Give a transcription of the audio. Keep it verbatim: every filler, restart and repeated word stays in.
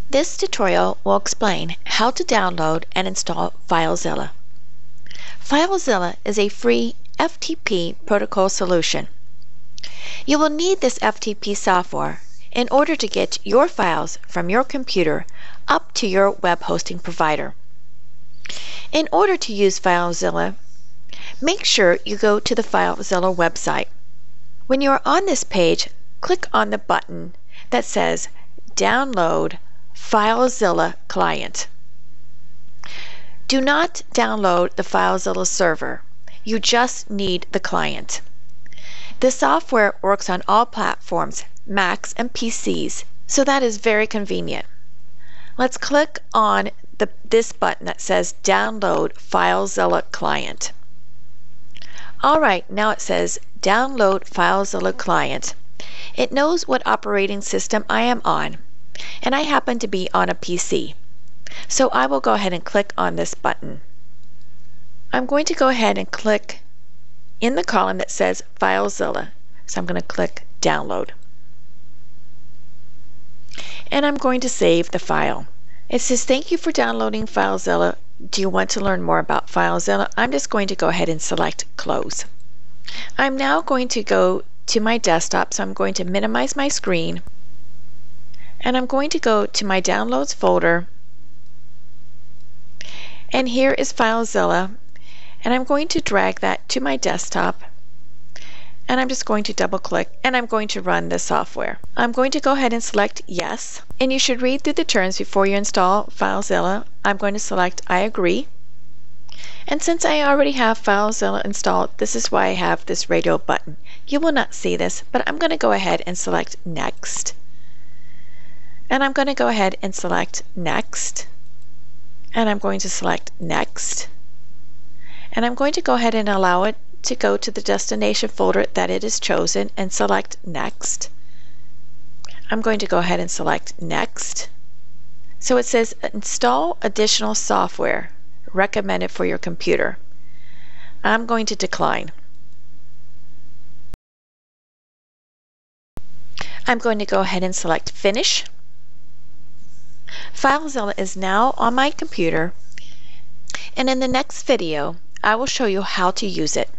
This tutorial will explain how to download and install FileZilla. FileZilla is a free F T P protocol solution. You will need this F T P software in order to get your files from your computer up to your web hosting provider. In order to use FileZilla, make sure you go to the FileZilla website. When you are on this page, click on the button that says Download FileZilla Client. Do not download the FileZilla server. You just need the client. The software works on all platforms, Macs and P Cs, so that is very convenient. Let's click on the, this button that says Download FileZilla Client. Alright, now it says Download FileZilla Client. It knows what operating system I am on, and I happen to be on a P C. So I will go ahead and click on this button. I'm going to go ahead and click in the column that says FileZilla. So I'm going to click Download. And I'm going to save the file. It says, thank you for downloading FileZilla. Do you want to learn more about FileZilla? I'm just going to go ahead and select Close. I'm now going to go to my desktop, so I'm going to minimize my screen. And I'm going to go to my Downloads folder. And here is FileZilla. And I'm going to drag that to my desktop. And I'm just going to double click and I'm going to run the software. I'm going to go ahead and select Yes. And you should read through the terms before you install FileZilla. I'm going to select I agree. And since I already have FileZilla installed, this is why I have this radio button. You will not see this, but I'm going to go ahead and select Next. And I'm going to go ahead and select Next. And I'm going to select Next. And I'm going to go ahead and allow it to go to the destination folder that it is chosen and select Next. I'm going to go ahead and select Next. So it says Install additional software recommended for your computer. I'm going to decline. I'm going to go ahead and select Finish. FileZilla is now on my computer, and in the next video I will show you how to use it.